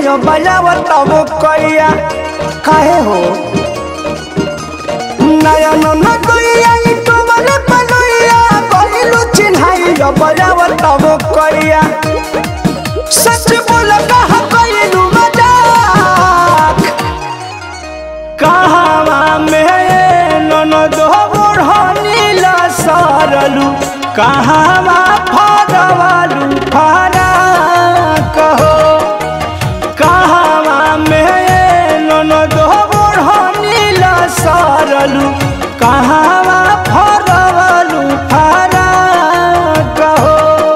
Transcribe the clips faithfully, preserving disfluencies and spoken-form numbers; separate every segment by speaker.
Speaker 1: चिन्हाइयो बजावत वो करिया काहे हो नयन न गइया तो मने पलइया कहलू चिन्हाइयो बजावत वो करिया सच बोल कहा कहलू मजाक कहावा में ननद बुढ़नीला सरलू कहावा फरवालू फरा कहो कहावा में ननद बुढ़नीला सरलू कहावा फरवालू फरा कहो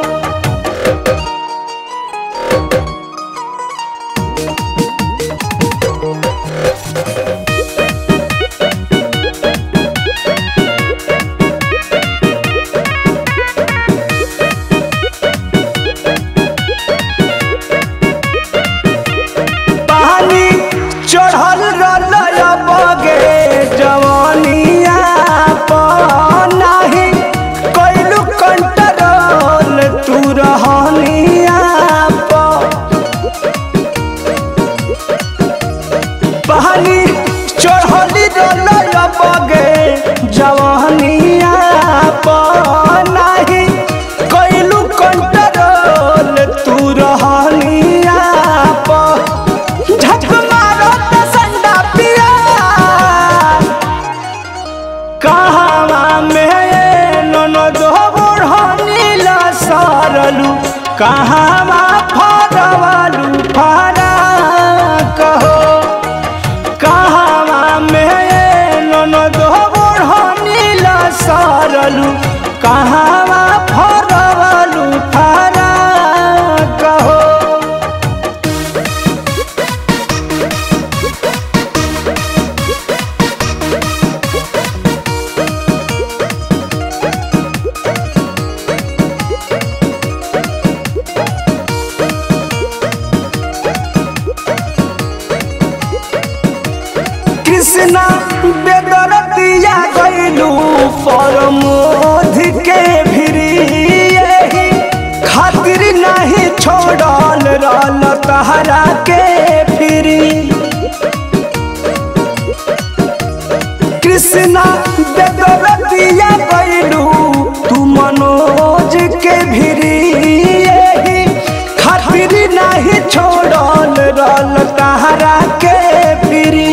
Speaker 1: चढ़ल रलया बगे जवानिया पनाही कैलू कंट्रोल तू रहनिया पानी चढ़ल रलया बगे जवानिया पनाही कैलू कंट्रोल तू रहनिया कहावा में ननद बुढ़नीला सरलू कहावा फरवालू फरा कहो कहावा में ननद बुढ़नीला सरलू कहावा फरवालू फरा कहो कृष्णा बेदरतिया गइलू परमोध के भिरी यही खातिर नहीं छोड़ल रहल तहरा के फिरी कृष्णा बेदरतिया गइलू तू मनोज के भिरी यही खातिर नहीं छोड़ल रहल तहरा के फिरी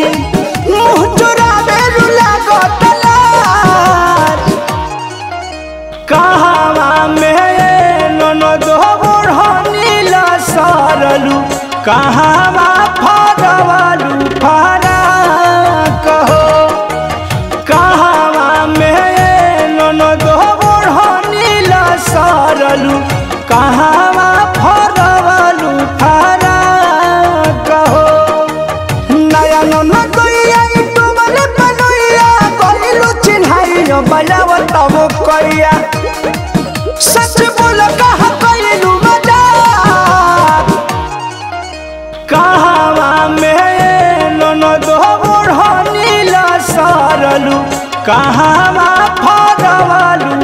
Speaker 1: कहावा में ननद बुढ़नीला सरलू कहावा फरवालू फरा कहो कहावा में ननद बुढ़नीला सरलू कहावा फरवालू फरा कहो नयन न गइया तो मने पलइया कहलू चिन्हाइयो बजावत वो करिया सच बोल कहा कहलू मजाक कहावा में ननद बुढ़नीला सरलू कहावा फरवालू